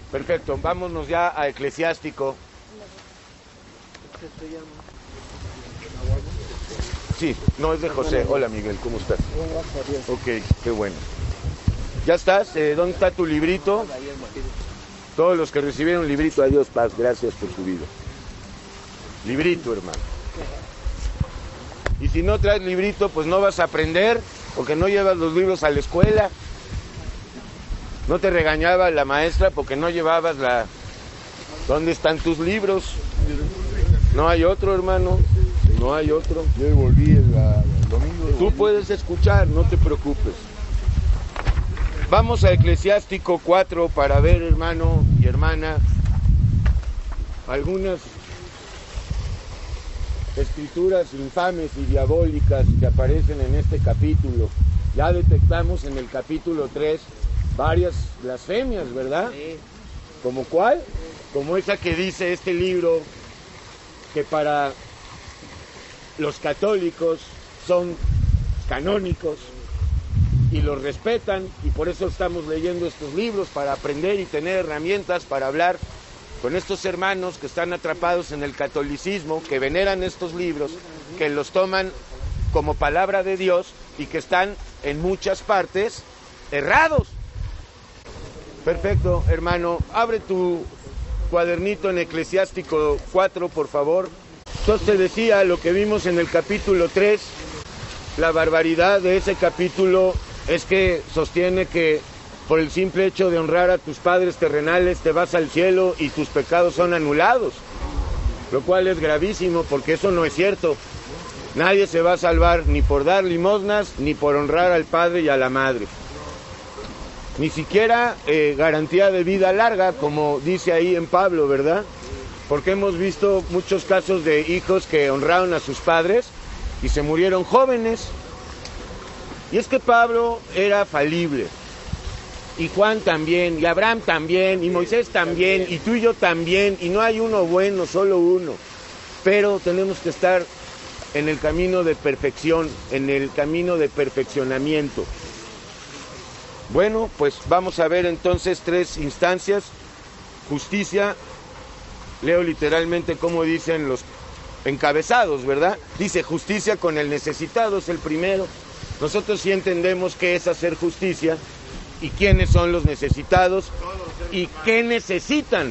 Perfecto, vámonos ya a Eclesiástico. Sí, no, es de José. Hola Miguel, ¿cómo estás? Ok, qué bueno. ¿Ya estás? ¿Dónde está tu librito? Todos los que recibieron librito, adiós, paz, gracias por su vida. Librito, hermano. Y si no traes librito, pues no vas a aprender, porque no llevas los libros a la escuela. No te regañaba la maestra porque no llevabas la... ¿Dónde están tus libros? No hay otro, hermano. No hay otro. Yo volví el domingo. Tú puedes escuchar, no te preocupes. Vamos a Eclesiástico 4 para ver, hermano y hermana, algunas escrituras infames y diabólicas que aparecen en este capítulo. Ya detectamos en el capítulo 3 varias blasfemias, ¿verdad? Sí. ¿Como cuál? Como esa que dice este libro, que para los católicos son canónicos y los respetan, y por eso estamos leyendo estos libros, para aprender y tener herramientas para hablar con estos hermanos que están atrapados en el catolicismo, que veneran estos libros, que los toman como palabra de Dios y que están en muchas partes errados. Perfecto, hermano, abre tu cuadernito en Eclesiástico 4, por favor. Entonces te decía lo que vimos en el capítulo 3, la barbaridad de ese capítulo es que sostiene que por el simple hecho de honrar a tus padres terrenales te vas al cielo y tus pecados son anulados, lo cual es gravísimo porque eso no es cierto. Nadie se va a salvar ni por dar limosnas ni por honrar al padre y a la madre. Ni siquiera garantía de vida larga, como dice ahí en Pablo, ¿verdad? Porque hemos visto muchos casos de hijos que honraron a sus padres y se murieron jóvenes. Y es que Pablo era falible, y Juan también, y Abraham también, y Moisés también, y tú y yo también, y no hay uno bueno, solo uno. Pero tenemos que estar en el camino de perfección, en el camino de perfeccionamiento. Bueno, pues vamos a ver entonces 3 instancias. Justicia, leo literalmente cómo dicen los encabezados, ¿verdad? Dice justicia con el necesitado, es el primero. Nosotros sí entendemos qué es hacer justicia y quiénes son los necesitados y qué necesitan.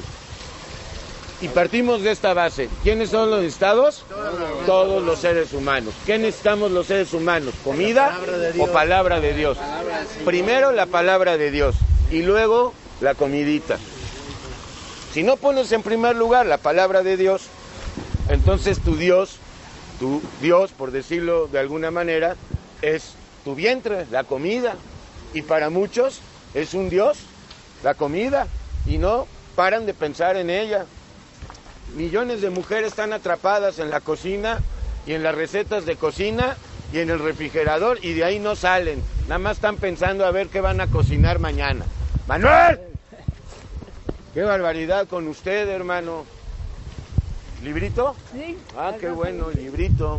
Y partimos de esta base. ¿Quiénes son los necesitados? Todos los seres humanos. ¿Qué necesitamos los seres humanos? ¿Comida o palabra de Dios? Primero la palabra de Dios y luego la comidita. Si no pones en primer lugar la palabra de Dios, entonces tu Dios, por decirlo de alguna manera, es tu vientre, la comida. Y para muchos es un Dios, la comida, y no paran de pensar en ella. Millones de mujeres están atrapadas en la cocina y en las recetas de cocina y en el refrigerador, y de ahí no salen. Nada más están pensando a ver qué van a cocinar mañana. ¡Manuel! ¡Qué barbaridad con usted, hermano! ¿Librito? Sí. Ah, qué bueno, librito.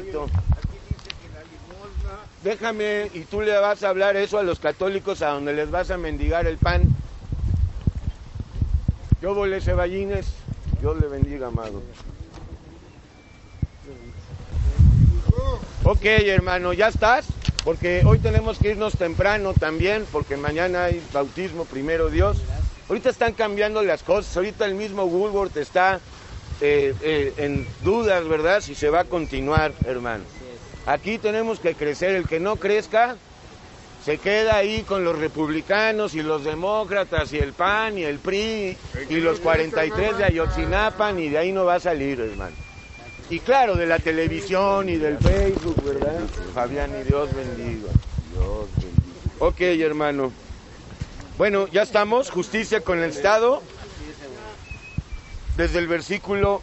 Déjame, y tú le vas a hablar eso a los católicos, a donde les vas a mendigar el pan. Yo volé Ceballines, Dios le bendiga, amado. Ok, hermano, ¿ya estás? Porque hoy tenemos que irnos temprano también, porque mañana hay bautismo, primero Dios. Ahorita están cambiando las cosas, ahorita el mismo Woolworth está en dudas, ¿verdad? Si se va a continuar, hermano. Aquí tenemos que crecer. El que no crezca se queda ahí con los republicanos y los demócratas y el PAN y el PRI y los 43 de Ayotzinapa, y de ahí no va a salir, hermano. Y claro, de la televisión y del Facebook, ¿verdad? Fabián, y Dios bendiga. Dios bendiga. Ok, hermano. Bueno, ya estamos. Justicia con el Estado. Desde el versículo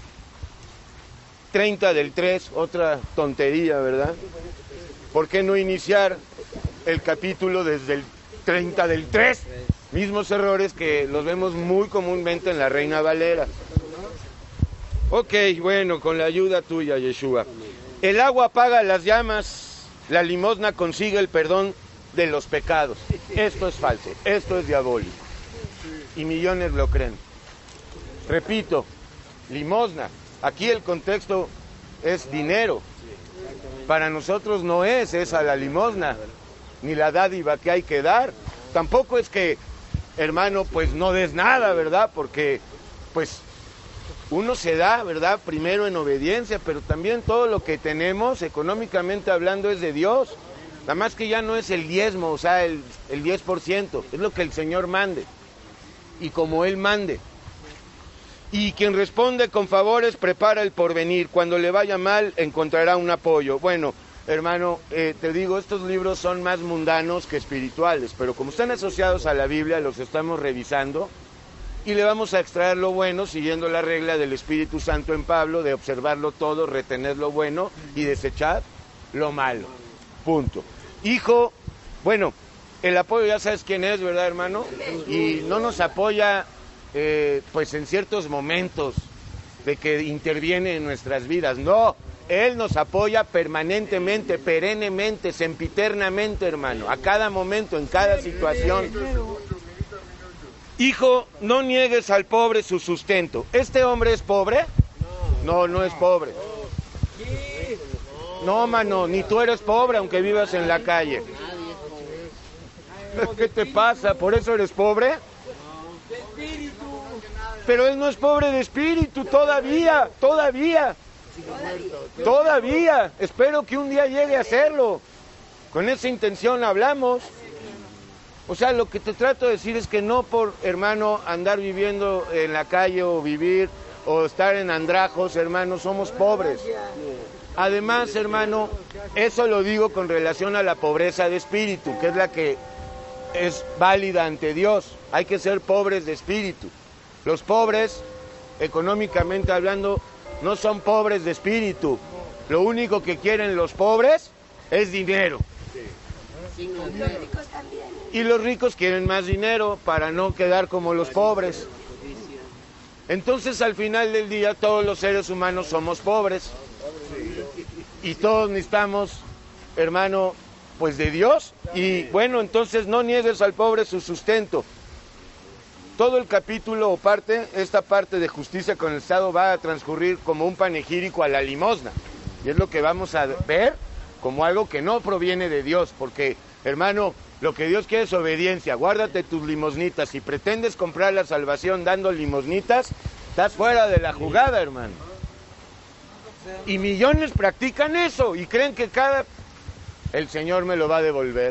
30 del 3, otra tontería, ¿verdad? ¿Por qué no iniciar el capítulo desde el 30 del 3? Mismos errores que los vemos muy comúnmente en la Reina Valera. Ok, bueno, con la ayuda tuya, Yeshua. El agua apaga las llamas, la limosna consigue el perdón de los pecados. Esto es falso, esto es diabólico. y millones lo creen. Repito, limosna. Aquí el contexto es dinero. Para nosotros no es esa la limosna, ni la dádiva que hay que dar. Tampoco es que, hermano, pues no des nada, ¿verdad? Porque, pues, uno se da, ¿verdad? Primero en obediencia, pero también todo lo que tenemos, económicamente hablando, es de Dios. Nada más que ya no es el diezmo, o sea, el 10%, es lo que el Señor mande. Y como Él mande. Y quien responde con favores prepara el porvenir. Cuando le vaya mal, encontrará un apoyo. Bueno, hermano, te digo, estos libros son más mundanos que espirituales, pero como están asociados a la Biblia, los estamos revisando y le vamos a extraer lo bueno, siguiendo la regla del Espíritu Santo en Pablo, de observarlo todo, retener lo bueno y desechar lo malo. Punto. Hijo, bueno, el apoyo ya sabes quién es, ¿verdad, hermano? Y no nos apoya, pues en ciertos momentos de que interviene en nuestras vidas. No, Él nos apoya permanentemente, perennemente, sempiternamente, hermano, a cada momento, en cada situación. Hijo, no niegues al pobre su sustento. ¿Este hombre es pobre? No, no es pobre. No, mano, ni tú eres pobre aunque vivas en la calle. ¿Qué te pasa? ¿Por eso eres pobre? Pero él no es pobre de espíritu todavía. Espero que un día llegue a serlo. Con esa intención hablamos. O sea, lo que te trato de decir es que no por, hermano, andar viviendo en la calle o vivir o estar en andrajos, hermano, somos pobres. Además, hermano, eso lo digo con relación a la pobreza de espíritu, que es la que es válida ante Dios. Hay que ser pobres de espíritu. Los pobres, económicamente hablando, no son pobres de espíritu. Lo único que quieren los pobres es dinero. Y los ricos quieren más dinero para no quedar como los pobres. Entonces, al final del día, todos los seres humanos somos pobres. Y todos necesitamos, hermano, pues de Dios. Y bueno, entonces no niegues al pobre su sustento. Todo el capítulo o esta parte de justicia con el Estado va a transcurrir como un panegírico a la limosna. Y es lo que vamos a ver como algo que no proviene de Dios. Porque, hermano, lo que Dios quiere es obediencia. Guárdate tus limosnitas. Si pretendes comprar la salvación dando limosnitas, estás fuera de la jugada, hermano. Y millones practican eso y creen que el Señor me lo va a devolver.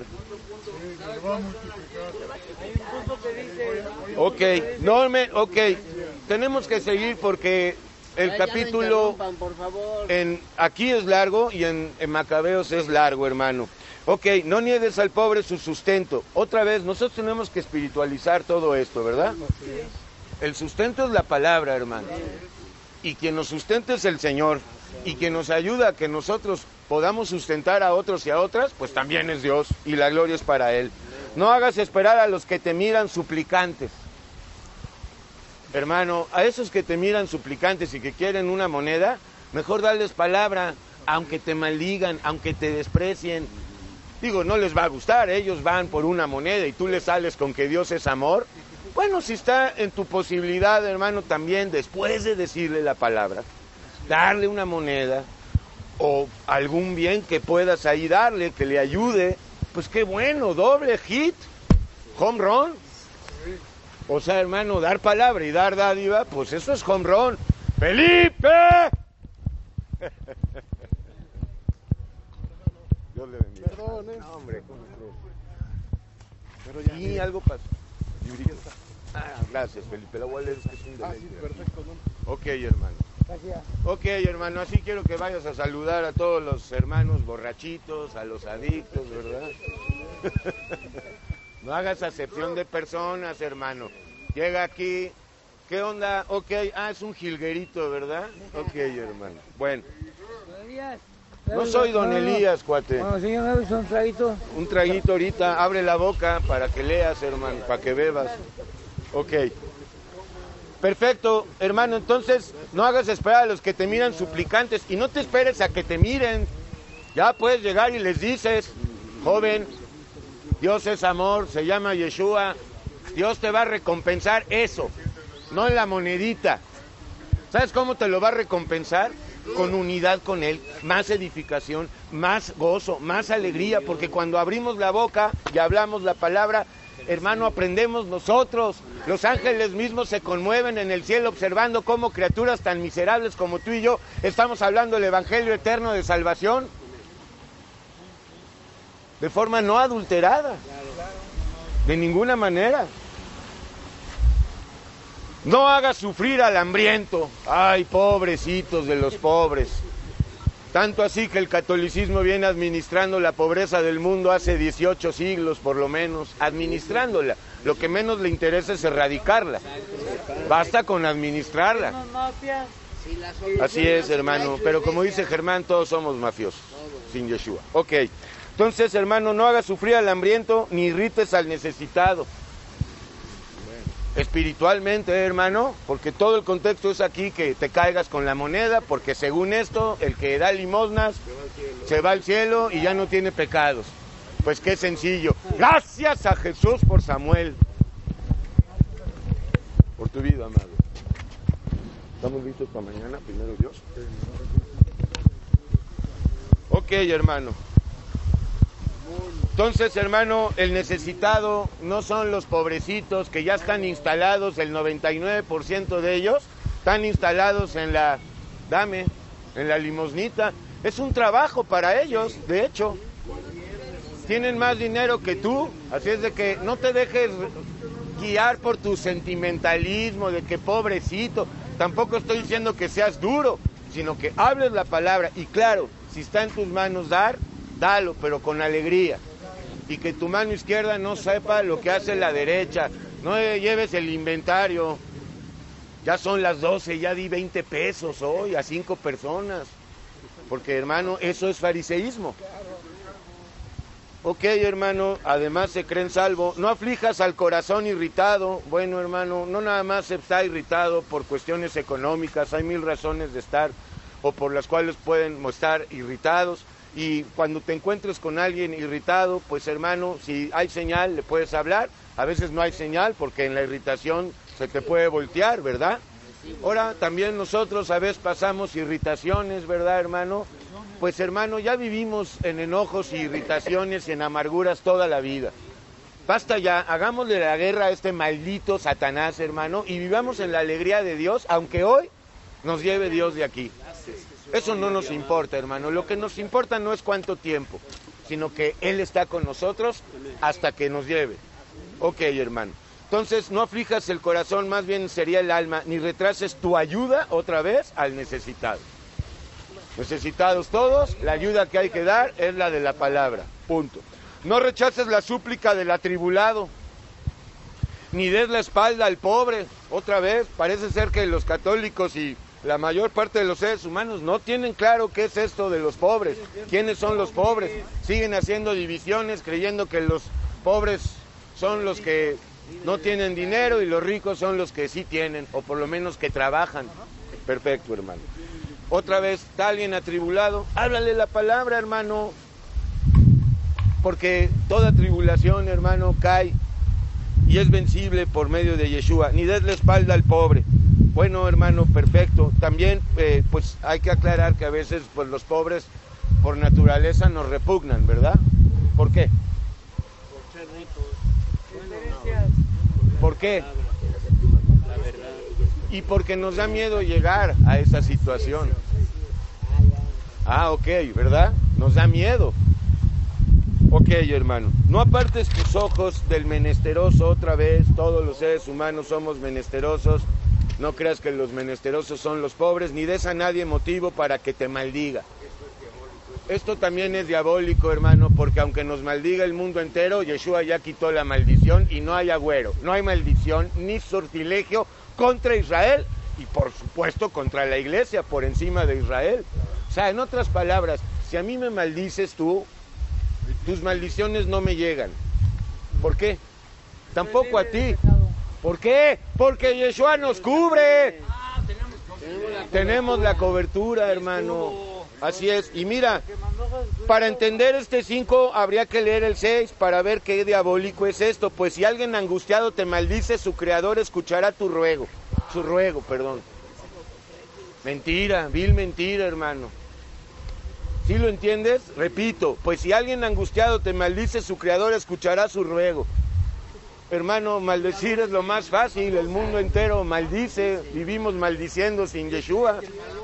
Ok, tenemos que seguir porque el capítulo aquí es largo y en Macabeos es largo, hermano. Ok, no niegues al pobre su sustento. Otra vez, nosotros tenemos que espiritualizar todo esto, ¿verdad? El sustento es la palabra, hermano. Y quien nos sustenta es el Señor. Y quien nos ayuda a que nosotros podamos sustentar a otros y a otras, pues también es Dios. Y la gloria es para Él. No hagas esperar a los que te miran suplicantes. Hermano, a esos que te miran suplicantes y que quieren una moneda, mejor darles palabra, aunque te maldigan, aunque te desprecien. Digo, no les va a gustar, ellos van por una moneda y tú les sales con que Dios es amor. Bueno, si está en tu posibilidad, hermano, también después de decirle la palabra, darle una moneda o algún bien que puedas ahí darle, que le ayude, pues qué bueno, doble hit, home run. O sea, hermano, dar palabra y dar dádiva, pues eso es home run. ¡Felipe! Dios le bendiga. Perdón, No, hombre, ¿cómo crees? Pero ya. Sí, algo pasó. Gracias, Felipe. La voy a leer, es que es un deleite. Sí, perfecto, ¿no? Ok, hermano. Gracias. Ok, hermano, así quiero que vayas a saludar a todos los hermanos borrachitos, a los adictos, ¿verdad? No hagas acepción de personas, hermano. Llega aquí, ¿qué onda? Ok, es un jilguerito, ¿verdad? Ok, hermano. Bueno. No soy don Elías, cuate. Bueno, señor, ¿me un traguito? Un traguito ahorita, abre la boca para que leas, hermano, para que bebas. Ok. Perfecto, hermano, entonces no hagas esperar a los que te miran suplicantes y no te esperes a que te miren. Ya puedes llegar y les dices, joven, Dios es amor, se llama Yeshua, Dios te va a recompensar eso, no en la monedita. ¿Sabes cómo te lo va a recompensar? Con unidad con Él, más edificación, más gozo, más alegría, porque cuando abrimos la boca y hablamos la palabra, hermano, aprendemos nosotros. Los ángeles mismos se conmueven en el cielo observando cómo criaturas tan miserables como tú y yo estamos hablando el evangelio eterno de salvación de forma no adulterada, de ninguna manera. No hagas sufrir al hambriento. Ay, pobrecitos de los pobres. Tanto así que el catolicismo viene administrando la pobreza del mundo hace 18 siglos por lo menos, administrándola. Lo que menos le interesa es erradicarla. Basta con administrarla. Así es, hermano. Pero como dice Germán, todos somos mafiosos, sin Yeshua. Ok. Entonces, hermano, no hagas sufrir al hambriento ni irrites al necesitado. Espiritualmente, hermano, porque todo el contexto es aquí que te caigas con la moneda, porque según esto, el que da limosnas se va al cielo y ya no tiene pecados. Pues qué sencillo. Gracias a Jesús por Samuel. Por tu vida, amado. ¿Estamos listos para mañana, primero Dios? Ok, hermano. Entonces, hermano, el necesitado no son los pobrecitos que ya están instalados, el 99% de ellos están instalados en la limosnita. Es un trabajo para ellos, de hecho. Tienen más dinero que tú, así es de que no te dejes guiar por tu sentimentalismo de que pobrecito. Tampoco estoy diciendo que seas duro, sino que hables la palabra. Y claro, si está en tus manos dar, dalo, pero con alegría. Y que tu mano izquierda no sepa lo que hace la derecha. No lleves el inventario. Ya son las 12, ya di 20 pesos hoy a 5 personas. Porque, hermano, eso es fariseísmo. Ok, hermano, además se creen salvo. No aflijas al corazón irritado. Bueno, hermano, no nada más se está irritado por cuestiones económicas. Hay 1000 razones de estar o por las cuales pueden estar irritados. Y cuando te encuentres con alguien irritado, pues hermano, si hay señal, le puedes hablar. A veces no hay señal porque en la irritación se te puede voltear, ¿verdad? Ahora también nosotros a veces pasamos irritaciones, ¿verdad, hermano? Pues hermano, ya vivimos en enojos y irritaciones y en amarguras toda la vida. Basta ya, hagámosle la guerra a este maldito Satanás, hermano, y vivamos en la alegría de Dios, aunque hoy nos lleve Dios de aquí. Eso no nos importa, hermano. Lo que nos importa no es cuánto tiempo, sino que Él está con nosotros hasta que nos lleve. Ok, hermano. Entonces, no aflijas el corazón, más bien sería el alma, ni retrases tu ayuda otra vez al necesitado. Necesitados todos, la ayuda que hay que dar es la de la palabra. Punto. No rechaces la súplica del atribulado, ni des la espalda al pobre. Otra vez, parece ser que los católicos y la mayor parte de los seres humanos no tienen claro qué es esto de los pobres, quiénes son los pobres. Siguen haciendo divisiones creyendo que los pobres son los que no tienen dinero y los ricos son los que sí tienen, o por lo menos que trabajan. Perfecto, hermano. Otra vez, está alguien atribulado, háblale la palabra, hermano, porque toda tribulación, hermano, cae y es vencible por medio de Yeshua. Ni des la espalda al pobre. Bueno, hermano, perfecto. También, pues hay que aclarar que a veces pues los pobres por naturaleza nos repugnan, ¿verdad? ¿Por qué? Por ser ricos. ¿Por qué? La verdad. Y porque nos da miedo llegar a esa situación. Ah, ok, ¿verdad? Nos da miedo. Ok, hermano. No apartes tus ojos del menesteroso otra vez. Todos los seres humanos somos menesterosos. No creas que los menesterosos son los pobres, ni des a nadie motivo para que te maldiga. Esto también es diabólico, hermano, porque aunque nos maldiga el mundo entero, Yeshua ya quitó la maldición y no hay agüero, no hay maldición ni sortilegio contra Israel y por supuesto contra la iglesia por encima de Israel. O sea, en otras palabras, si a mí me maldices tú, tus maldiciones no me llegan. ¿Por qué? Tampoco a ti. ¿Por qué? Porque Yeshua nos cubre. Tenemos la cobertura, hermano. Así es. Y mira, Para entender este 5 habría que leer el 6 para ver qué diabólico es esto. Pues si alguien angustiado te maldice, su creador escuchará su ruego, perdón. Mentira, vil mentira, hermano. ¿Sí lo entiendes? Repito, pues si alguien angustiado te maldice, su creador escuchará su ruego. Hermano, maldecir es lo más fácil, el mundo entero maldice, vivimos maldiciendo sin Yeshua.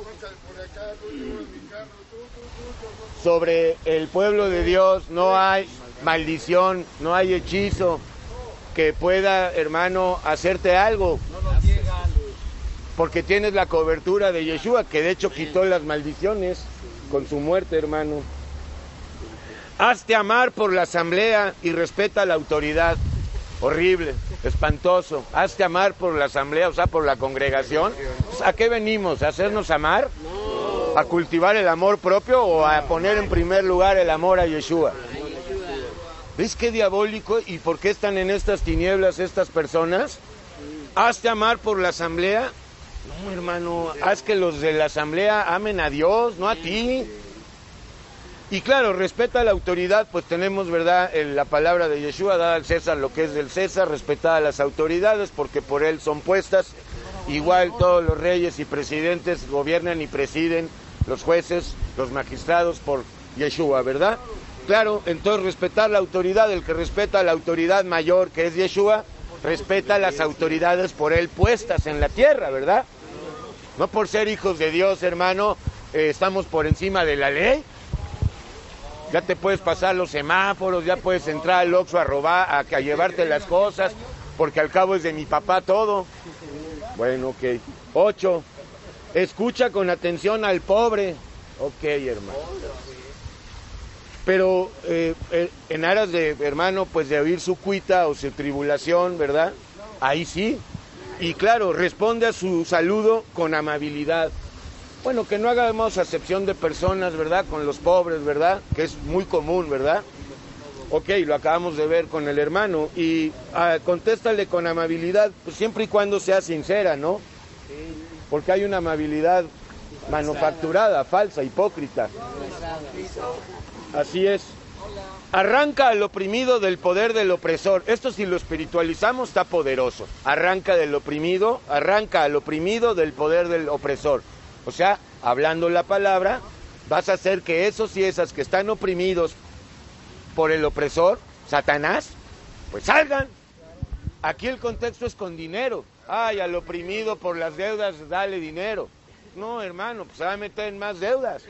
Sobre el pueblo de Dios no hay maldición, no hay hechizo que pueda, hermano, hacerte algo. Porque tienes la cobertura de Yeshua, que de hecho quitó las maldiciones con su muerte, hermano. Hazte amar por la asamblea y respeta la autoridad. Horrible, espantoso. Hazte amar por la asamblea, o sea, por la congregación. ¿A qué venimos? ¿A hacernos amar? ¿A cultivar el amor propio o a poner en primer lugar el amor a Yeshua? ¿Ves qué diabólico? ¿Y por qué están en estas tinieblas estas personas? Hazte amar por la asamblea. No, hermano, haz que los de la asamblea amen a Dios, no a ti. Y claro, respeta la autoridad, pues tenemos, ¿verdad?, la palabra de Yeshua, dada al César lo que es del César, respetada a las autoridades, porque por él son puestas. Igual todos los reyes y presidentes gobiernan y presiden, los jueces, los magistrados, por Yeshua, ¿verdad? Claro, entonces respetar la autoridad, el que respeta la autoridad mayor, que es Yeshua, respeta las autoridades por él puestas en la tierra, ¿verdad? No por ser hijos de Dios, hermano, estamos por encima de la ley. Ya te puedes pasar los semáforos, ya puedes entrar al Oxxo a robar, a llevarte las cosas, porque al cabo es de mi papá todo. Bueno, ok. 8. Escucha con atención al pobre. Ok, hermano. Pero en aras de, hermano, pues de oír su cuita o su tribulación, ¿verdad? Ahí sí. Y claro, responde a su saludo con amabilidad. Bueno, que no hagamos acepción de personas, ¿verdad? Con los pobres, ¿verdad? Que es muy común, ¿verdad? Ok, lo acabamos de ver con el hermano. Y contéstale con amabilidad, pues siempre y cuando sea sincera, ¿no? Porque hay una amabilidad manufacturada, falsa, hipócrita. Así es. Arranca al oprimido del poder del opresor. Esto, si lo espiritualizamos, está poderoso. Arranca al oprimido del poder del opresor. O sea, hablando la palabra, vas a hacer que esos y esas que están oprimidos por el opresor, Satanás, pues salgan. Aquí el contexto es con dinero. Ay, al oprimido por las deudas, dale dinero. No, hermano, pues se va a meter en más deudas.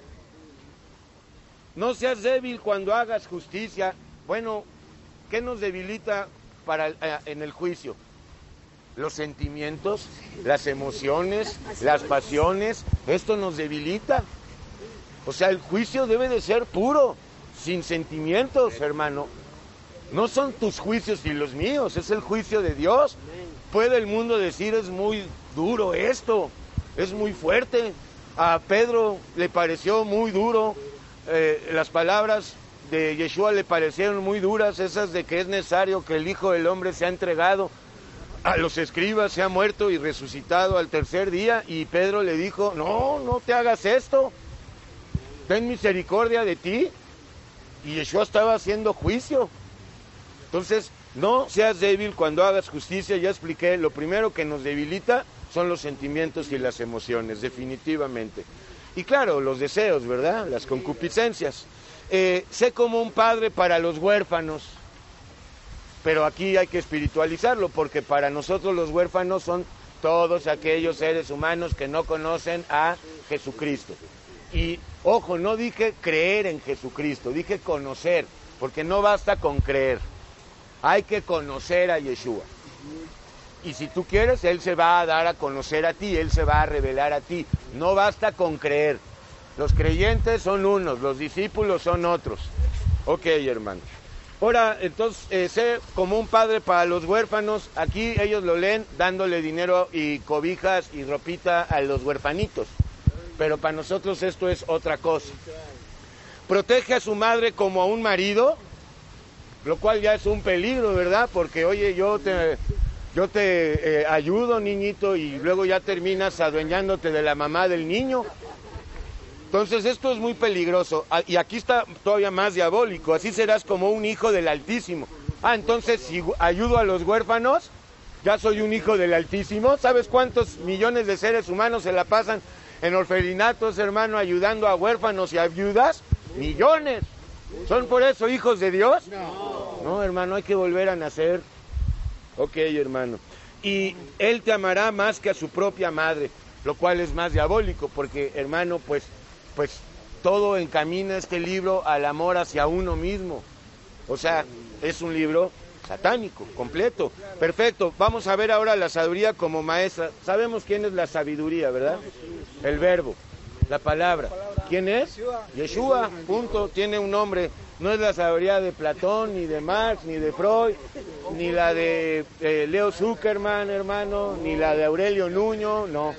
No seas débil cuando hagas justicia. Bueno, ¿qué nos debilita en el juicio? Los sentimientos, las emociones, las pasiones, esto nos debilita. O sea, el juicio debe de ser puro, sin sentimientos, hermano. No son tus juicios y los míos, es el juicio de Dios. Puede el mundo decir, es muy duro esto, es muy fuerte. A Pedro le pareció muy duro, las palabras de Yeshua le parecieron muy duras, esas de que es necesario que el Hijo del Hombre sea entregado a los escribas, sea muerto y resucitado al tercer día. Y Pedro le dijo, no te hagas esto, ten misericordia de ti. Y Yeshua estaba haciendo juicio. Entonces, no seas débil cuando hagas justicia. Ya expliqué, lo primero que nos debilita son los sentimientos y las emociones, definitivamente. Y claro, los deseos, ¿verdad? Las concupiscencias. Sé como un padre para los huérfanos. Pero aquí hay que espiritualizarlo, porque para nosotros los huérfanos son todos aquellos seres humanos que no conocen a Jesucristo. Y, ojo, no dije creer en Jesucristo, dije conocer, porque no basta con creer. Hay que conocer a Yeshua. Y si tú quieres, Él se va a dar a conocer a ti, Él se va a revelar a ti. No basta con creer. Los creyentes son unos, los discípulos son otros. Ok, hermano. Ahora, entonces, sé como un padre para los huérfanos. Aquí ellos lo leen dándole dinero y cobijas y ropita a los huerfanitos. Pero para nosotros esto es otra cosa. Protege a su madre como a un marido, lo cual ya es un peligro, ¿verdad? Porque, oye, yo te ayudo, niñito, y luego ya terminas adueñándote de la mamá del niño. Entonces esto es muy peligroso. Y aquí está todavía más diabólico. Así serás como un hijo del Altísimo. Entonces si ayudo a los huérfanos, ya soy un hijo del Altísimo. ¿Sabes cuántos millones de seres humanos se la pasan en orfelinatos, hermano, ayudando a huérfanos y a viudas? Millones. ¿Son por eso hijos de Dios? No, hermano, hay que volver a nacer. Ok, hermano. Y Él te amará más que a su propia madre, lo cual es más diabólico, porque, hermano, pues todo encamina este libro al amor hacia uno mismo. O sea, es un libro satánico, completo. Perfecto, vamos a ver ahora la sabiduría como maestra. Sabemos quién es la sabiduría, ¿verdad? El verbo, la palabra. ¿Quién es? Yeshua, punto, tiene un nombre. No es la sabiduría de Platón, ni de Marx, ni de Freud, ni la de Leo Zuckerman, hermano, ni la de Aurelio Nuño, no.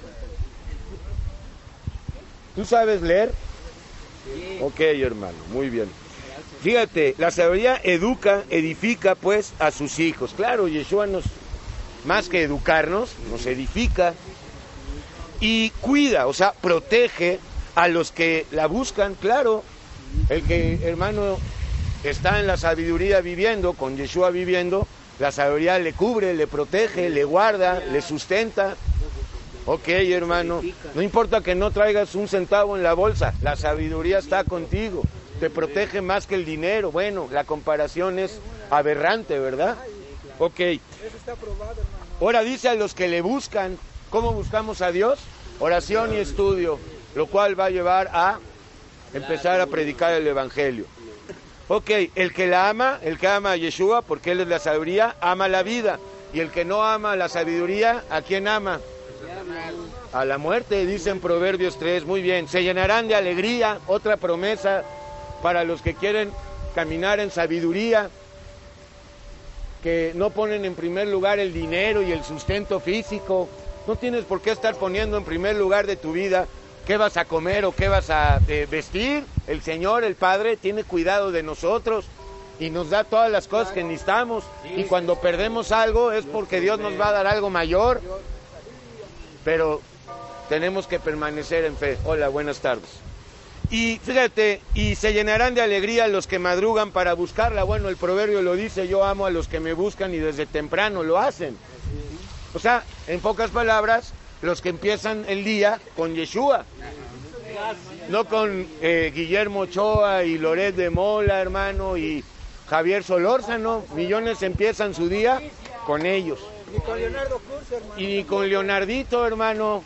¿Tú sabes leer? Ok, hermano, muy bien. Fíjate, la sabiduría educa, edifica, pues, a sus hijos. Claro, Yeshua más que educarnos, nos edifica y cuida, o sea, protege a los que la buscan, claro. El que, hermano, está en la sabiduría viviendo, con Yeshua viviendo, la sabiduría le cubre, le protege, le guarda, le sustenta. Ok, hermano, no importa que no traigas un centavo en la bolsa, la sabiduría está contigo, te protege más que el dinero. Bueno, la comparación es aberrante, ¿verdad? Ok. Ahora dice a los que le buscan, ¿cómo buscamos a Dios? Oración y estudio, lo cual va a llevar a empezar a predicar el Evangelio. Ok, el que ama a Yeshua, porque Él es la sabiduría, ama la vida. Y el que no ama la sabiduría, ¿a quién ama? A la muerte, dice en Proverbios 3, muy bien. Se llenarán de alegría, otra promesa para los que quieren caminar en sabiduría, que no ponen en primer lugar el dinero y el sustento físico. No tienes por qué estar poniendo en primer lugar de tu vida qué vas a comer o qué vas a vestir. El Señor, el Padre, tiene cuidado de nosotros y nos da todas las cosas que necesitamos. Y cuando perdemos algo es porque Dios nos va a dar algo mayor. Pero tenemos que permanecer en fe. Hola, buenas tardes. Y fíjate, y se llenarán de alegría los que madrugan para buscarla. Bueno, el proverbio lo dice, yo amo a los que me buscan y desde temprano lo hacen. O sea, en pocas palabras, los que empiezan el día con Yeshua, no con Guillermo Ochoa y Loret de Mola, hermano, y Javier Solórzano. Millones empiezan su día con ellos. Ni con Leonardo Cruz, hermano. Y ni con Leonardito, hermano.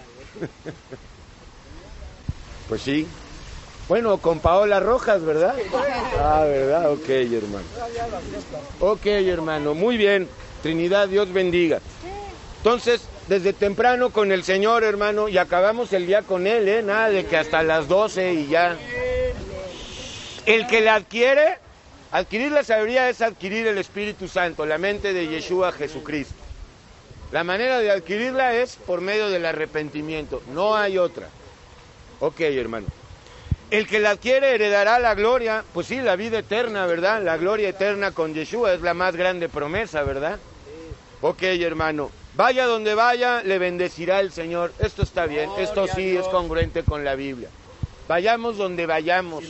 Pues sí. Bueno, con Paola Rojas, ¿verdad? ¿Verdad? Ok, hermano. Ok, hermano, muy bien. Trinidad, Dios bendiga. Entonces, desde temprano con el Señor, hermano, y acabamos el día con Él, nada de que hasta las 12 y ya. El que la adquiere, adquirir la sabiduría es adquirir el Espíritu Santo, la mente de Yeshua Jesucristo. La manera de adquirirla es por medio del arrepentimiento, no hay otra. Ok, hermano. El que la adquiere heredará la gloria, pues sí, la vida eterna, ¿verdad? La gloria eterna con Yeshua es la más grande promesa, ¿verdad? Ok, hermano. Vaya donde vaya, le bendecirá el Señor. Esto está bien, esto sí es congruente con la Biblia. Vayamos donde vayamos.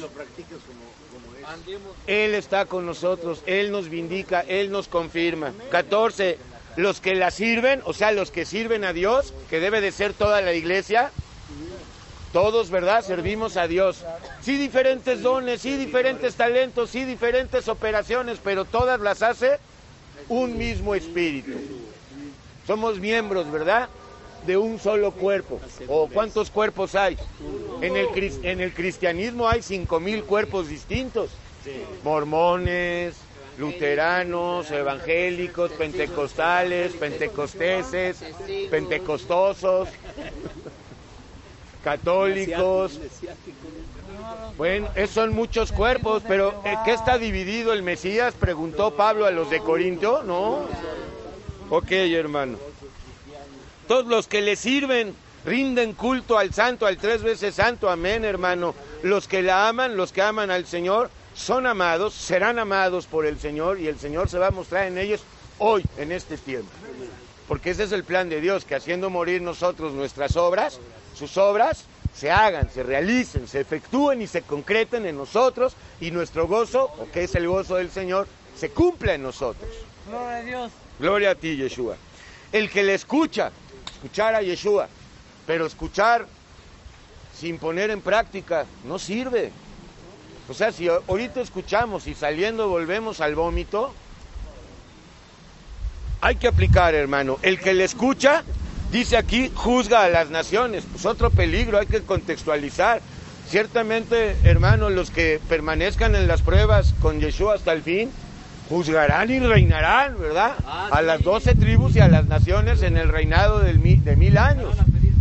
Él está con nosotros, Él nos vindica, Él nos confirma. 14. Los que la sirven, o sea, los que sirven a Dios, que debe de ser toda la iglesia, todos, ¿verdad? Servimos a Dios. Sí, diferentes dones, sí, diferentes talentos, sí, diferentes operaciones, pero todas las hace un mismo espíritu. Somos miembros, ¿verdad?, de un solo cuerpo. ¿O cuántos cuerpos hay? En el cristianismo hay 5,000 cuerpos distintos. Mormones, luteranos, evangélicos, pentecostales, pentecosteses, pentecostosos, católicos. Bueno, son muchos cuerpos, pero ¿qué está dividido el Mesías? Preguntó Pablo a los de Corinto, ¿no? Ok, hermano. Todos los que le sirven rinden culto al santo, al 3 veces santo, amén, hermano. Los que la aman, los que aman al Señor, son amados, serán amados por el Señor, y el Señor se va a mostrar en ellos hoy, en este tiempo. Porque ese es el plan de Dios, que haciendo morir nosotros nuestras obras, sus obras, se hagan, se realicen, se efectúen y se concreten en nosotros, y nuestro gozo, o que es el gozo del Señor, se cumpla en nosotros. Gloria a Dios. Gloria a ti, Yeshua. El que le escucha, escuchar a Yeshua, pero escuchar sin poner en práctica no sirve. O sea, si ahorita escuchamos y saliendo volvemos al vómito, hay que aplicar, hermano. El que le escucha, dice aquí, juzga a las naciones. Pues otro peligro, hay que contextualizar. Ciertamente, hermano, los que permanezcan en las pruebas con Yeshua hasta el fin, juzgarán y reinarán, ¿verdad? A las 12 tribus y a las naciones en el reinado de 1000 años.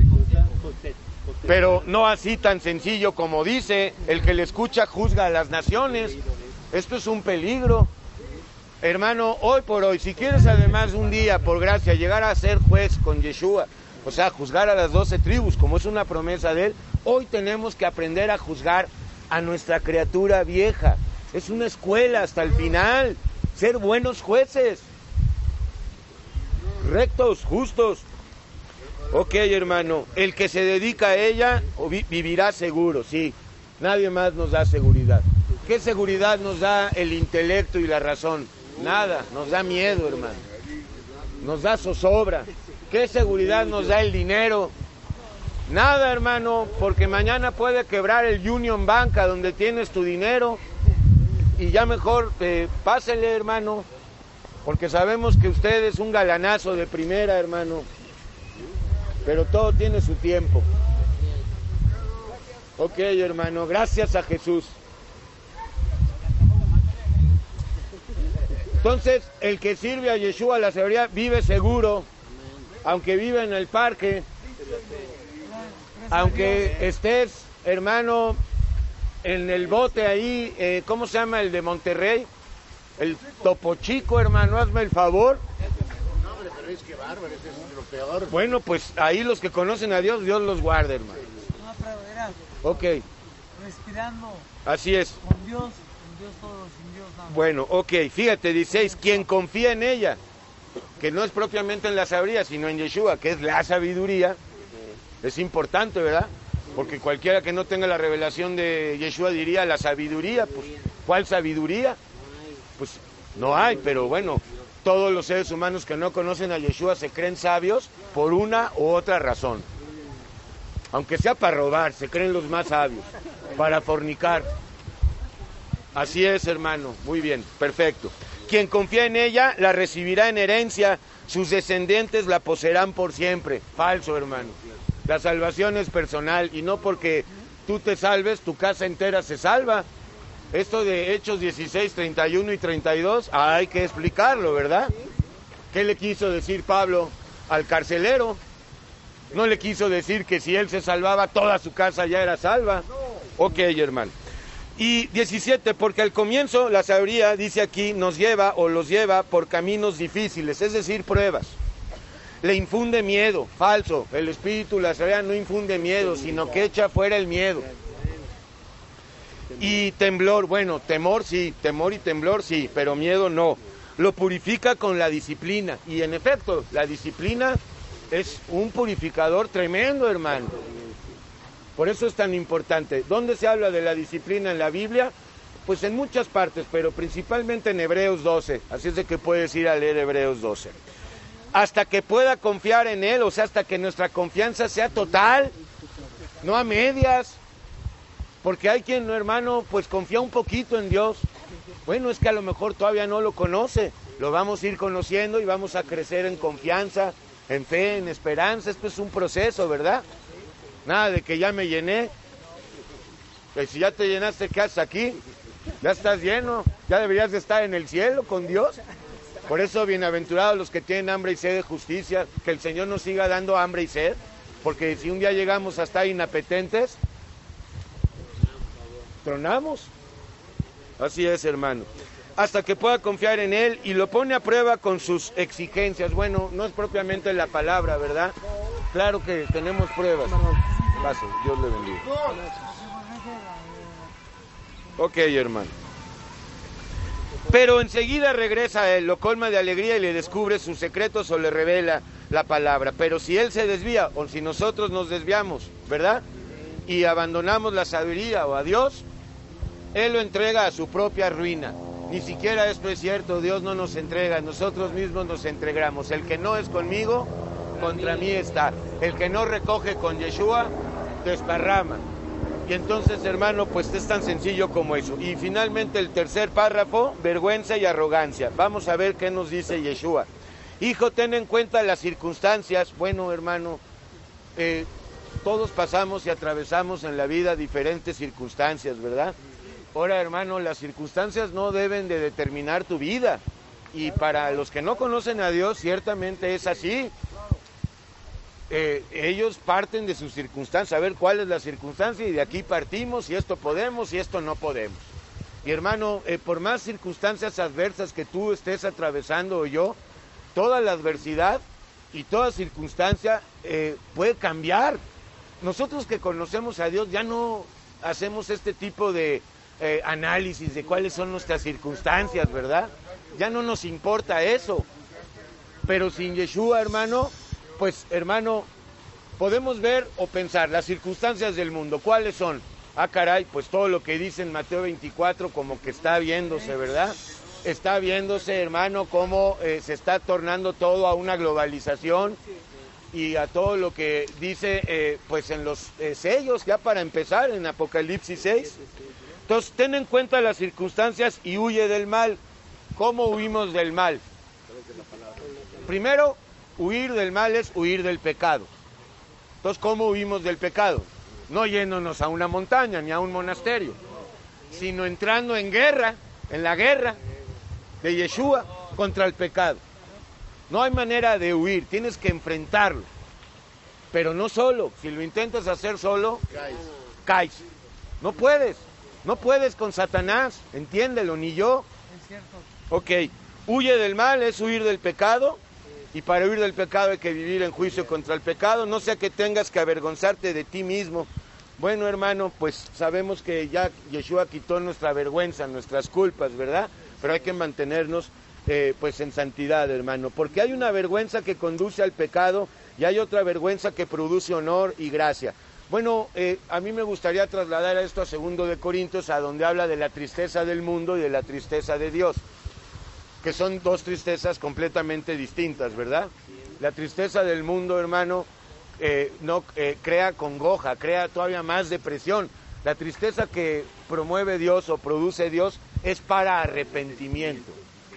Pero no así tan sencillo como dice, el que le escucha juzga a las naciones. Esto es un peligro. Hermano, hoy por hoy, si quieres además un día, por gracia, llegar a ser juez con Yeshua, o sea, juzgar a las 12 tribus, como es una promesa de él, hoy tenemos que aprender a juzgar a nuestra criatura vieja. Es una escuela hasta el final, ser buenos jueces, rectos, justos. Ok, hermano, el que se dedica a ella vivirá seguro, sí. Nadie más nos da seguridad. ¿Qué seguridad nos da el intelecto y la razón? Nada, nos da miedo, hermano. Nos da zozobra. ¿Qué seguridad nos da el dinero? Nada, hermano, porque mañana puede quebrar el Union Bank a donde tienes tu dinero y ya mejor pásele, hermano, porque sabemos que usted es un galanazo de primera, hermano. Pero todo tiene su tiempo. Ok, hermano, gracias a Jesús. Entonces, el que sirve a Yeshua, la seguridad, vive seguro, aunque vive en el parque, aunque estés, hermano, en el bote ahí, ¿cómo se llama el de Monterrey? El Topo Chico, hermano, hazme el favor. Es que bárbaro, eso es lo peor. Bueno, pues ahí los que conocen a Dios, Dios los guarde, hermano. No, pero verás, Ok, respirando así es. con Dios todo, sin Dios nada. Bueno, ok, fíjate, 16, quien confía en ella, que no es propiamente en la sabiduría, sino en Yeshua, que es la sabiduría, es importante, ¿verdad? Porque cualquiera que no tenga la revelación de Yeshua diría la sabiduría, pues, ¿cuál sabiduría? Pues no hay, pero bueno, todos los seres humanos que no conocen a Yeshua se creen sabios por una u otra razón. Aunque sea para robar, se creen los más sabios, para fornicar. Así es, hermano, muy bien, perfecto. Quien confía en ella la recibirá en herencia, sus descendientes la poseerán por siempre. Falso, hermano. La salvación es personal y no porque tú te salves, tu casa entera se salva. Esto de Hechos 16, 31 y 32, hay que explicarlo, ¿verdad? ¿Qué le quiso decir Pablo al carcelero? No le quiso decir que si él se salvaba, toda su casa ya era salva. Ok, hermano. Y 17, porque al comienzo la sabiduría, dice aquí, nos lleva o los lleva por caminos difíciles, es decir, pruebas. Le infunde miedo, falso. El espíritu, la sabiduría no infunde miedo, sino que echa fuera el miedo. Y temblor, bueno, temor sí, temor y temblor sí, pero miedo no. Lo purifica con la disciplina. Y en efecto, la disciplina es un purificador tremendo, hermano. Por eso es tan importante. ¿Dónde se habla de la disciplina en la Biblia? Pues en muchas partes, pero principalmente en Hebreos 12. Así es de que puedes ir a leer Hebreos 12. Hasta que pueda confiar en Él, o sea, hasta que nuestra confianza sea total, no a medias. Porque hay quien, hermano, pues confía un poquito en Dios. Bueno, es que a lo mejor todavía no lo conoce. Lo vamos a ir conociendo y vamos a crecer en confianza, en fe, en esperanza. Esto es un proceso, ¿verdad? Nada de que ya me llené. Pues si ya te llenaste, ¿qué haces aquí? Ya estás lleno. Ya deberías de estar en el cielo con Dios. Por eso, bienaventurados los que tienen hambre y sed de justicia. Que el Señor nos siga dando hambre y sed. Porque si un día llegamos a estar inapetentes, tronamos. Así es, hermano. Hasta que pueda confiar en Él y lo pone a prueba con sus exigencias. Bueno, no es propiamente la palabra, ¿verdad? Claro que tenemos pruebas. Pase, Dios le bendiga. Ok, hermano. Pero enseguida regresa a Él, lo colma de alegría y le descubre sus secretos o le revela la palabra. Pero si Él se desvía o si nosotros nos desviamos, ¿verdad? y abandonamos la sabiduría o a Dios, Él lo entrega a su propia ruina. Ni siquiera esto es cierto, Dios no nos entrega, nosotros mismos nos entregamos. El que no es conmigo, contra mí está. El que no recoge con Yeshua, desparrama. Y entonces, hermano, pues es tan sencillo como eso. Y finalmente el tercer párrafo, vergüenza y arrogancia. Vamos a ver qué nos dice Yeshua. Hijo, ten en cuenta las circunstancias. Bueno, hermano, todos pasamos y atravesamos en la vida diferentes circunstancias, ¿verdad? Ahora, hermano, las circunstancias no deben de determinar tu vida. Y para los que no conocen a Dios, ciertamente es así. Ellos parten de sus circunstancias, a ver cuál es la circunstancia, y de aquí partimos, y esto podemos, y esto no podemos. Y hermano, por más circunstancias adversas que tú estés atravesando o yo, toda la adversidad y toda circunstancia puede cambiar. Nosotros que conocemos a Dios ya no hacemos este tipo de análisis de cuáles son nuestras circunstancias, ¿verdad? Ya no nos importa eso. Pero sin Yeshua, hermano, pues, hermano, podemos ver o pensar las circunstancias del mundo. ¿Cuáles son? Ah, caray, pues todo lo que dice en Mateo 24 como que está viéndose, ¿verdad? Está viéndose, hermano, cómo se está tornando todo a una globalización y a todo lo que dice, pues en los sellos, ya para empezar, en Apocalipsis 6. Entonces, ten en cuenta las circunstancias y huye del mal. ¿Cómo huimos del mal? Primero, huir del mal es huir del pecado. Entonces, ¿cómo huimos del pecado? No yéndonos a una montaña ni a un monasterio, sino entrando en guerra, en la guerra de Yeshua contra el pecado. No hay manera de huir, tienes que enfrentarlo. Pero no solo, si lo intentas hacer solo, caes. No puedes con Satanás, entiéndelo, ni yo. Es cierto. Ok, huye del mal es huir del pecado, y para huir del pecado hay que vivir en juicio contra el pecado, no sea que tengas que avergonzarte de ti mismo. Bueno, hermano, pues sabemos que ya Yeshua quitó nuestra vergüenza, nuestras culpas, ¿verdad? Pero hay que mantenernos pues en santidad, hermano, porque hay una vergüenza que conduce al pecado y hay otra vergüenza que produce honor y gracia. Bueno, a mí me gustaría trasladar esto a 2 de Corintios, a donde habla de la tristeza del mundo y de la tristeza de Dios, que son dos tristezas completamente distintas, ¿verdad? La tristeza del mundo, hermano, crea congoja, crea todavía más depresión. La tristeza que promueve Dios o produce Dios es para arrepentimiento.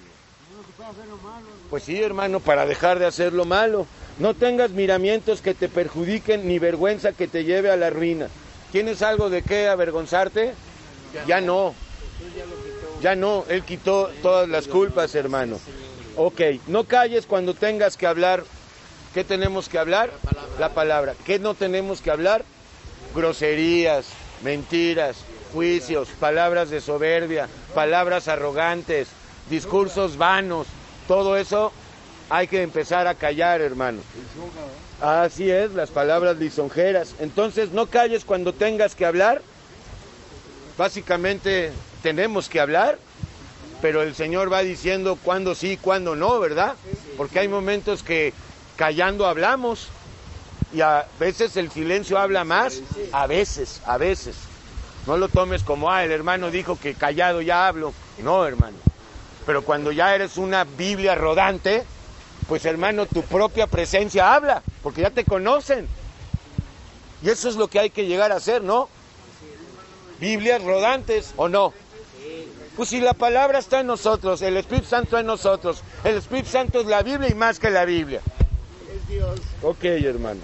Pues sí, hermano, para dejar de hacer lo malo. No tengas miramientos que te perjudiquen, ni vergüenza que te lleve a la ruina. ¿Tienes algo de qué avergonzarte? Ya no. Ya no, Él quitó todas las culpas, hermano. Ok, no calles cuando tengas que hablar. ¿Qué tenemos que hablar? La palabra. ¿Qué no tenemos que hablar? Groserías, mentiras, juicios, palabras de soberbia, palabras arrogantes, discursos vanos. Todo eso hay que empezar a callar, hermano. Así es, las palabras lisonjeras. Entonces, no calles cuando tengas que hablar. Básicamente tenemos que hablar, pero el Señor va diciendo cuándo sí, cuándo no, ¿verdad? Porque hay momentos que callando hablamos y a veces el silencio habla más, a veces. No lo tomes como, el hermano dijo que callado ya hablo. No, hermano. Pero cuando ya eres una Biblia rodante, pues hermano, tu propia presencia habla, porque ya te conocen. Y eso es lo que hay que llegar a hacer, ¿no? Biblias rodantes, ¿o no? Pues si la palabra está en nosotros, el Espíritu Santo en nosotros, el Espíritu Santo es la Biblia y más que la Biblia. Es Dios. Ok, hermano.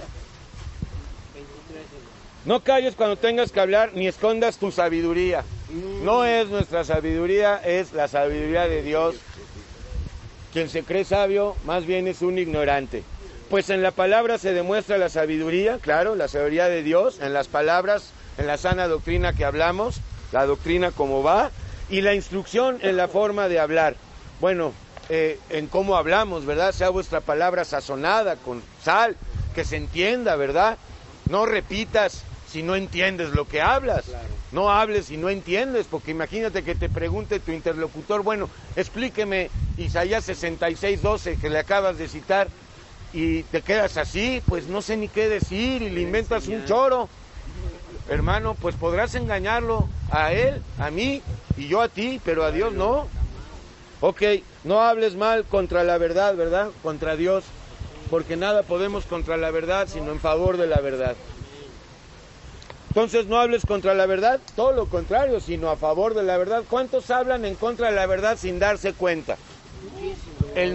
No calles cuando tengas que hablar, ni escondas tu sabiduría. No es nuestra sabiduría, es la sabiduría de Dios. Quien se cree sabio, más bien es un ignorante. Pues en la palabra se demuestra la sabiduría, claro, la sabiduría de Dios, en las palabras, en la sana doctrina que hablamos, la doctrina como va, y la instrucción en la forma de hablar. Bueno, en cómo hablamos, ¿verdad? Sea vuestra palabra sazonada con sal, que se entienda, ¿verdad? No repitas si no entiendes lo que hablas. Claro. No hables si no entiendes, porque imagínate que te pregunte tu interlocutor, bueno, explíqueme Isaías 66:12 que le acabas de citar, y te quedas así, pues no sé ni qué decir, y le inventas un choro. Hermano, pues podrás engañarlo a él, a mí y yo a ti, pero a Dios no. Ok, no hables mal contra la verdad, ¿verdad? Contra Dios, porque nada podemos contra la verdad, sino en favor de la verdad. Entonces no hables contra la verdad, todo lo contrario, sino a favor de la verdad. ¿Cuántos hablan en contra de la verdad sin darse cuenta? El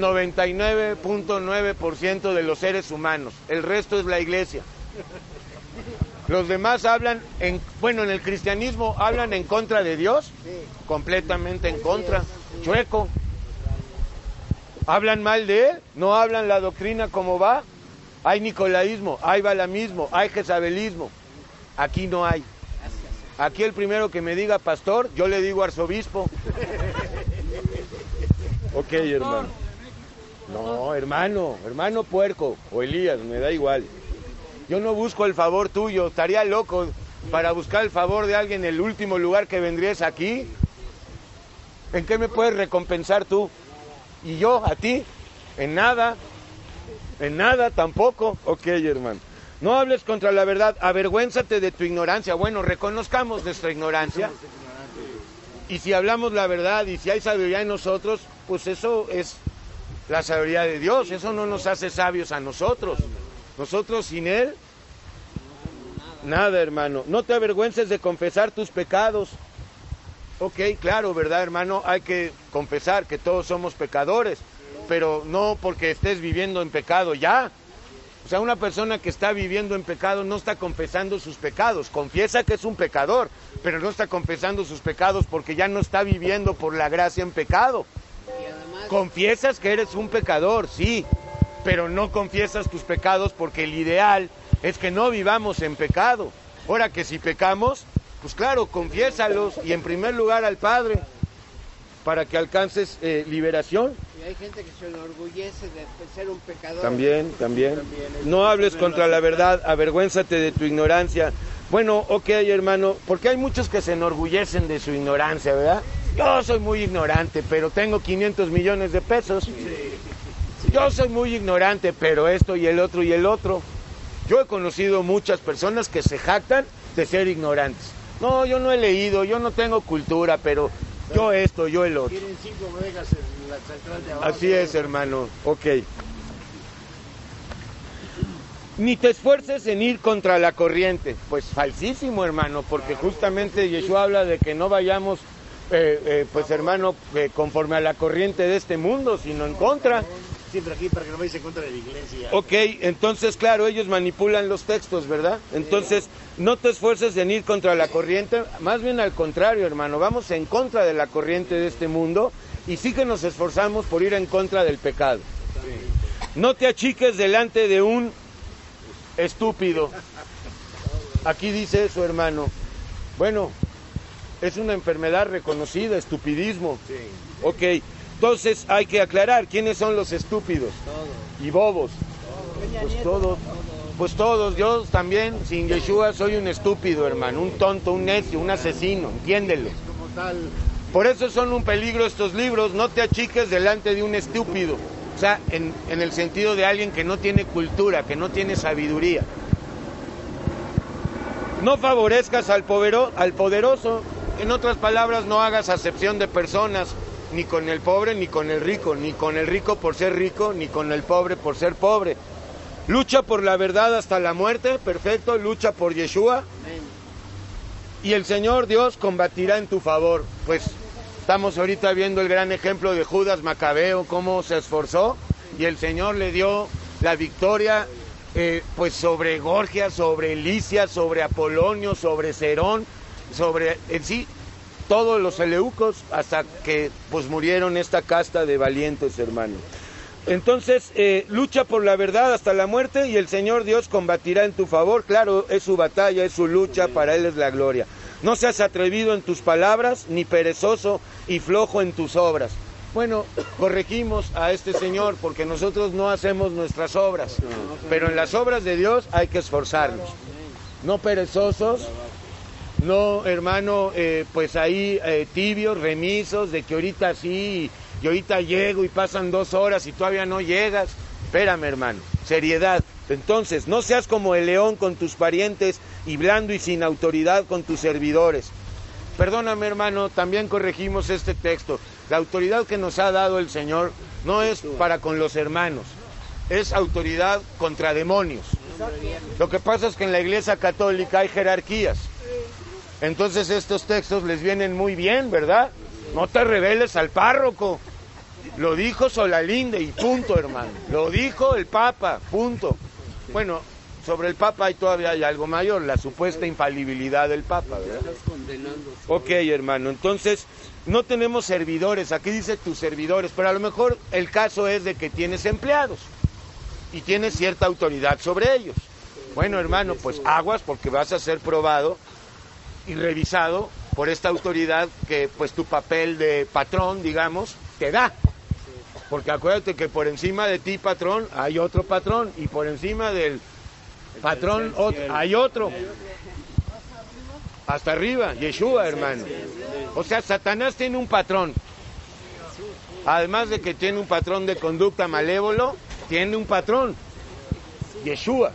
99.9% de los seres humanos, el resto es la iglesia. Los demás hablan, en el cristianismo hablan en contra de Dios, completamente en contra, chueco. Hablan mal de él, no hablan la doctrina como va. Hay nicolaísmo, hay balamismo, hay jezabelismo. Aquí no hay. Aquí el primero que me diga pastor, yo le digo arzobispo. Ok, hermano. No, hermano puerco, o Elías, me da igual. Yo no busco el favor tuyo, estaría loco para buscar el favor de alguien. El último lugar que vendría es aquí. ¿En qué me puedes recompensar tú? ¿Y yo a ti? En nada tampoco. Ok, hermano. No hables contra la verdad, avergüénzate de tu ignorancia. Bueno, reconozcamos nuestra ignorancia. Y si hablamos la verdad y si hay sabiduría en nosotros, pues eso es la sabiduría de Dios. Eso no nos hace sabios a nosotros. Nosotros sin Él, nada, hermano. No te avergüences de confesar tus pecados. Ok, claro, ¿verdad, hermano? Hay que confesar que todos somos pecadores, pero no porque estés viviendo en pecado ya. O sea, una persona que está viviendo en pecado no está confesando sus pecados. Confiesa que es un pecador, pero no está confesando sus pecados porque ya no está viviendo por la gracia en pecado. Confiesas que eres un pecador, sí, pero no confiesas tus pecados porque el ideal es que no vivamos en pecado. Ahora que si pecamos, pues claro, confiésalos y en primer lugar al Padre para que alcances liberación. Y hay gente que se enorgullece de ser un pecador. También. No hables contra la verdad, avergüénzate de tu ignorancia. Bueno, ok, hermano, porque hay muchos que se enorgullecen de su ignorancia, ¿verdad? Yo soy muy ignorante, pero tengo 500 millones de pesos. Yo soy muy ignorante, pero esto y el otro y el otro. Yo he conocido muchas personas que se jactan de ser ignorantes. No, yo no he leído, yo no tengo cultura, pero yo esto, yo el otro. Tienen 5 megas en la central de abajo. Así es, hermano. Ok. Ni te esfuerces en ir contra la corriente. Pues falsísimo, hermano, porque justamente Yeshua habla de que no vayamos, pues hermano, conforme a la corriente de este mundo, sino en contra. Siempre aquí para que no vayas en contra de la iglesia. Ok, entonces, claro, ellos manipulan los textos, ¿verdad? Entonces, no te esfuerces en ir contra la corriente, más bien al contrario, hermano, vamos en contra de la corriente de este mundo y sí que nos esforzamos por ir en contra del pecado. No te achiques delante de un estúpido. Aquí dice eso, hermano. Bueno, es una enfermedad reconocida, estupidismo. Ok. Entonces hay que aclarar quiénes son los estúpidos y bobos. Pues todos, yo también sin Yeshua soy un estúpido, hermano, un tonto, un necio, un asesino, entiéndelo. Por eso son un peligro estos libros, no te achiques delante de un estúpido, o sea, en el sentido de alguien que no tiene cultura, que no tiene sabiduría. No favorezcas al poderoso, en otras palabras, no hagas acepción de personas, ni con el pobre, ni con el rico, ni con el rico por ser rico, ni con el pobre por ser pobre. Lucha por la verdad hasta la muerte, perfecto, lucha por Yeshua. Y el Señor Dios combatirá en tu favor. Pues estamos ahorita viendo el gran ejemplo de Judas Macabeo, cómo se esforzó, y el Señor le dio la victoria, pues sobre Gorgias, sobre Lisias, sobre Apolonio, sobre Cerón, sobre en sí, todos los eleucos, hasta que pues murieron esta casta de valientes, hermanos. Entonces, lucha por la verdad hasta la muerte y el Señor Dios combatirá en tu favor. Claro, es su batalla, es su lucha, para Él es la gloria. No seas atrevido en tus palabras, ni perezoso y flojo en tus obras. Bueno, corregimos a este señor porque nosotros no hacemos nuestras obras, pero en las obras de Dios hay que esforzarnos. No perezosos. No, hermano, pues ahí tibios, remisos, de que ahorita sí, y ahorita llego y pasan 2 horas y todavía no llegas. Espérame, hermano, seriedad. Entonces, no seas como el león con tus parientes y blando y sin autoridad con tus servidores. Perdóname, hermano, también corregimos este texto. La autoridad que nos ha dado el Señor no es para con los hermanos, es autoridad contra demonios. Lo que pasa es que en la Iglesia Católica hay jerarquías. Entonces estos textos les vienen muy bien, ¿verdad? No te rebeles al párroco. Lo dijo Solalinde y punto, hermano. Lo dijo el Papa, punto. Bueno, sobre el Papa todavía hay algo mayor, la supuesta infalibilidad del Papa, ¿verdad? Ok, hermano, entonces no tenemos servidores, aquí dice tus servidores, pero a lo mejor el caso es de que tienes empleados y tienes cierta autoridad sobre ellos. Bueno, hermano, pues aguas porque vas a ser probado y revisado por esta autoridad que pues tu papel de patrón, digamos, te da. Porque acuérdate que por encima de ti, patrón, hay otro patrón y por encima del patrón hay otro. Hasta arriba, Yeshua, hermano. O sea, Satanás tiene un patrón. Además de que tiene un patrón de conducta malévolo, tiene un patrón. Yeshua.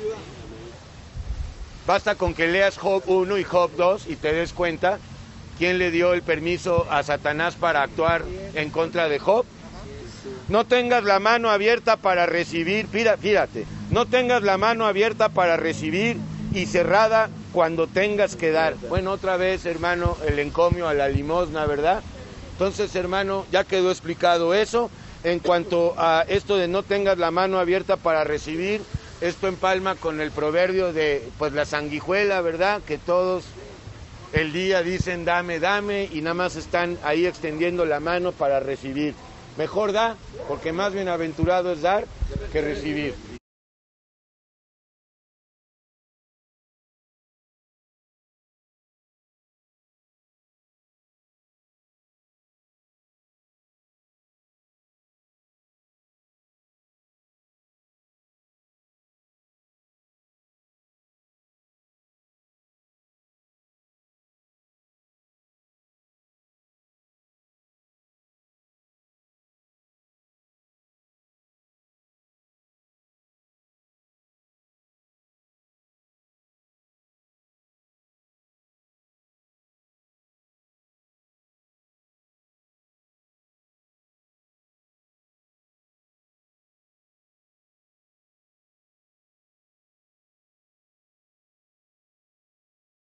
Basta con que leas Job 1 y Job 2 y te des cuenta quién le dio el permiso a Satanás para actuar en contra de Job. No tengas la mano abierta para recibir, fíjate, no tengas la mano abierta para recibir y cerrada cuando tengas que dar. Bueno, otra vez, hermano, el encomio a la limosna, ¿verdad? Entonces, hermano, ya quedó explicado eso. En cuanto a esto de no tengas la mano abierta para recibir, esto empalma con el proverbio de, pues, la sanguijuela, ¿verdad? Que todos el día dicen dame, dame, y nada más están ahí extendiendo la mano para recibir. Mejor da, porque más bienaventurado es dar que recibir.